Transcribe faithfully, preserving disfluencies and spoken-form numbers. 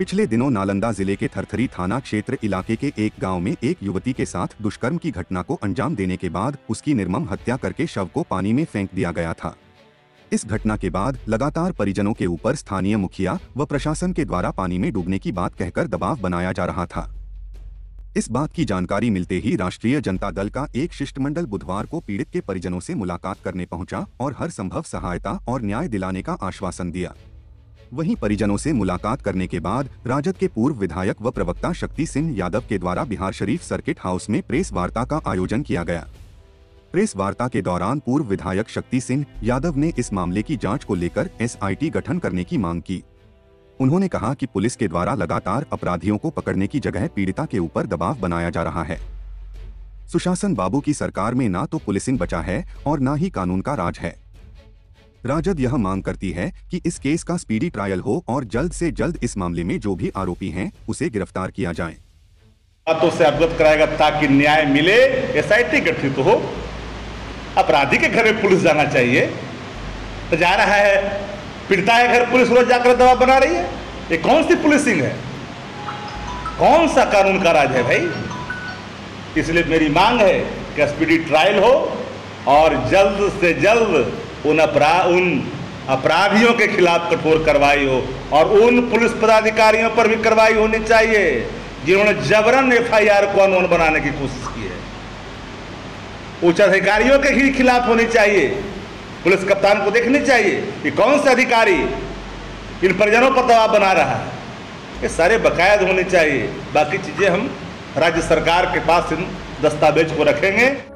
पिछले दिनों नालंदा जिले के थरथरी थाना क्षेत्र इलाके के एक गांव में एक युवती के साथ दुष्कर्म की घटना को अंजाम देने के बाद उसकी निर्मम हत्या करके शव को पानी में फेंक दिया गया था। इस घटना के बाद लगातार परिजनों के ऊपर स्थानीय मुखिया व प्रशासन के द्वारा पानी में डूबने की बात कहकर दबाव बनाया जा रहा था। इस बात की जानकारी मिलते ही राष्ट्रीय जनता दल का एक शिष्टमंडल बुधवार को पीड़ित के परिजनों से मुलाकात करने पहुंचा और हर संभव सहायता और न्याय दिलाने का आश्वासन दिया। वहीं परिजनों से मुलाकात करने के बाद राजद के पूर्व विधायक व प्रवक्ता शक्ति सिंह यादव के द्वारा बिहार शरीफ सर्किट हाउस में प्रेस वार्ता का आयोजन किया गया। प्रेस वार्ता के दौरान पूर्व विधायक शक्ति सिंह यादव ने इस मामले की जांच को लेकर एस आई टी गठन करने की मांग की। उन्होंने कहा कि पुलिस के द्वारा लगातार अपराधियों को पकड़ने की जगह पीड़िता के ऊपर दबाव बनाया जा रहा है। सुशासन बाबू की सरकार में ना तो पुलिसिंग बचा है और ना ही कानून का राज है। राजद यह मांग करती है कि इस केस का स्पीडी ट्रायल हो और जल्द से जल्द इस मामले में जो भी आरोपी हैं उसे गिरफ्तार किया जाए। बातों से अवगत कराएगा ताकि न्याय मिले। एस आई टी गठित हो, अपराधी के घर में पुलिस जाना चाहिए तो जा रहा है, पीड़िता है घर, पुलिस रोज जाकर दबाव बना रही है। ये कौन सी पुलिसिंग है, कौन सा कानून का राज है भाई। इसलिए मेरी मांग है कि स्पीडी ट्रायल हो और जल्द से जल्द उन अपराध उन अपराधियों के खिलाफ कठोर कार्रवाई हो और उन पुलिस पदाधिकारियों पर भी कार्रवाई होनी चाहिए जिन्होंने जबरन एफ आई आर को अनवन बनाने की कोशिश की है। उच्च अधिकारियों के ही खिलाफ होनी चाहिए। पुलिस कप्तान को देखनी चाहिए कि कौन सा अधिकारी इन परिजनों पर दबाव बना रहा है। ये सारे बकायद होने चाहिए। बाकी चीजें हम राज्य सरकार के पास इन दस्तावेज को रखेंगे।